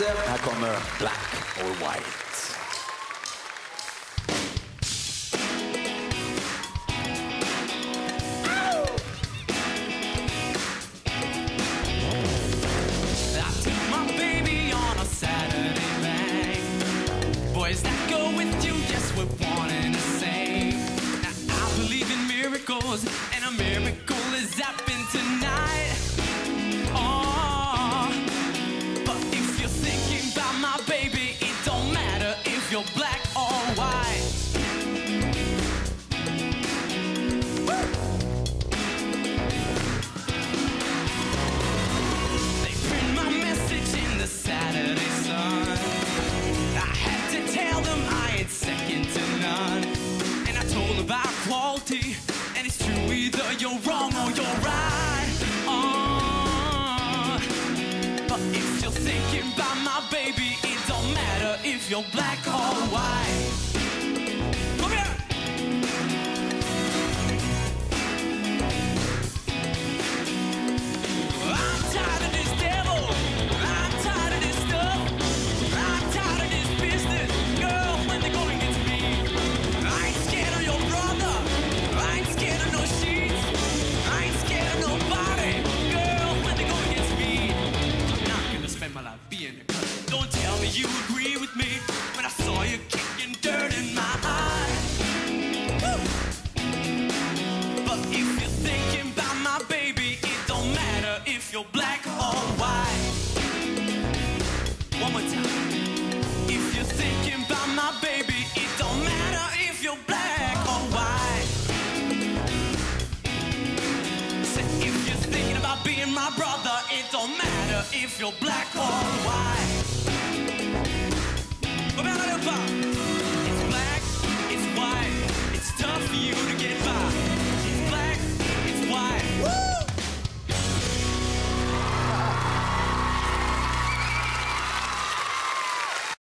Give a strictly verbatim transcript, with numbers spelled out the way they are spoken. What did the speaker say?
inte. Här kommer Black or White. Boys that go with you, yes, we're one and the same. Now I believe in miracles, and a miracle is happening tonight. Oh, but if you're thinking about my baby, it don't matter if you're black or white. Woo! They print my message in the Saturday Sun. Tell them I ain't second to none. And I told about quality, and it's true, either you're wrong or you're right. Oh, but if you're thinking about my baby, it don't matter if you're black or white. Come here. I'm tired of this devil. I'm tired of this stuff. I'm tired of this business. Girl, when they gonna get to me? I ain't scared of your brother. I ain't scared of no sheets. I ain't scared of nobody. Girl, when they gonna get to me? I'm not gonna spend my life being a cunt. Don't tell me you agree with me when I saw you kicking dirt in my eye. Woo! But if you're thinking about my baby, it don't matter if you're black or white. One more time. If you're thinking about my baby, it don't matter if you're black or white. Say, if you're thinking about being my brother, it don't matter if you're black or white. Come here, little pop.